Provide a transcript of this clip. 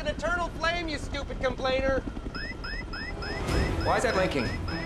an eternal flame, you stupid complainer. Why is that blinking?